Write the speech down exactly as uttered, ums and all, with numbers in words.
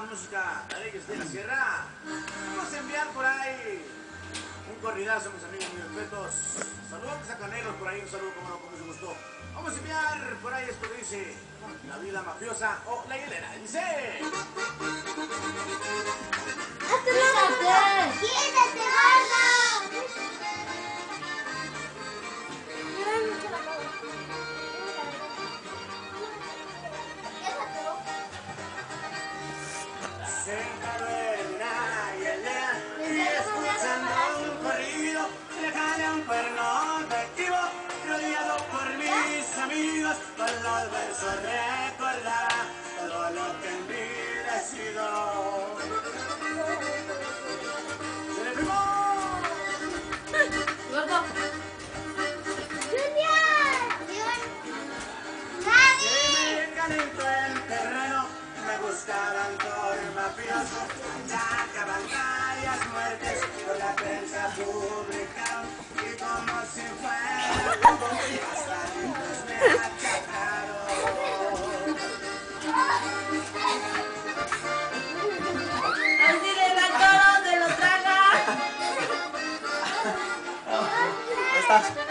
música Alegres de la Sierra. Vamos a enviar por ahí un corridazo, mis amigos, mis respetos. Saludos a Canelos por ahí, un saludo como no, con mucho gusto. Vamos a enviar por ahí esto que dice La Vida Mafiosa o La Hielera. Dice... ¡Quítate! ¡Quítate, gordo! Sentado en una hielera y escuchando un corrido, lejano un cuerno efectivo, rodeado por mis amigos, con los versos recordaba todo lo que en vida he sido. ¡Se le pegó! ¡Gordo! Se me calentó el terreno, me buscaban por mafioso, sacaban varias muertes, con la prensa publicaron, y como si fuera bombo, hasta libros me achacaron. Así le da todo, se lo traga. Estás.